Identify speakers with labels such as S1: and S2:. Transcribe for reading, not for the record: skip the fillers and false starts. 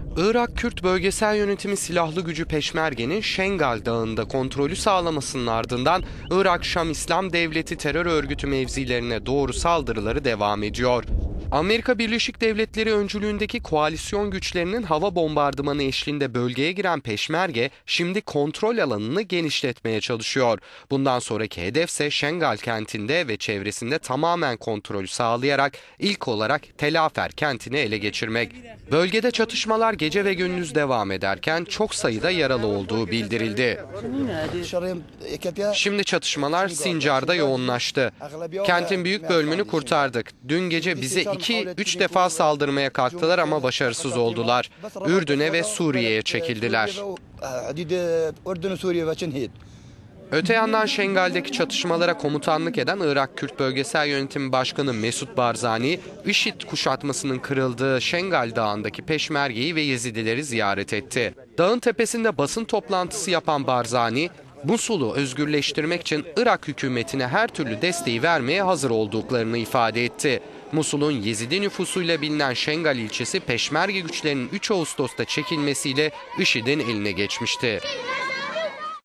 S1: Irak Kürt Bölgesel Yönetimi Silahlı Gücü Peşmerge'nin Şengal Dağı'nda kontrolü sağlamasının ardından Irak Şam İslam Devleti terör örgütü mevzilerine doğru saldırıları devam ediyor. Amerika Birleşik Devletleri öncülüğündeki koalisyon güçlerinin hava bombardımanı eşliğinde bölgeye giren Peşmerge şimdi kontrol alanını genişletmeye çalışıyor. Bundan sonraki hedefse Şengal kentinde ve çevresinde tamamen kontrolü sağlayarak ilk olarak Tel Afer kentini ele geçirmek. Bölgede çatışmalar gece ve gündüz devam ederken çok sayıda yaralı olduğu bildirildi. Şimdi çatışmalar Sincar'da yoğunlaştı. Kentin büyük bölümünü kurtardık. Dün gece bize 2-3 defa saldırmaya kalktılar ama başarısız oldular. Ürdün'e ve Suriye'ye çekildiler. Öte yandan Şengal'deki çatışmalara komutanlık eden Irak Kürt Bölgesel Yönetimi Başkanı Mesut Barzani, IŞİD kuşatmasının kırıldığı Şengal Dağı'ndaki Peşmerge'yi ve Yezidileri ziyaret etti. Dağın tepesinde basın toplantısı yapan Barzani, Musul'u özgürleştirmek için Irak hükümetine her türlü desteği vermeye hazır olduklarını ifade etti. Musul'un Yezidi nüfusuyla bilinen Şengal ilçesi Peşmerge güçlerinin 3 Ağustos'ta çekilmesiyle IŞİD'in eline geçmişti.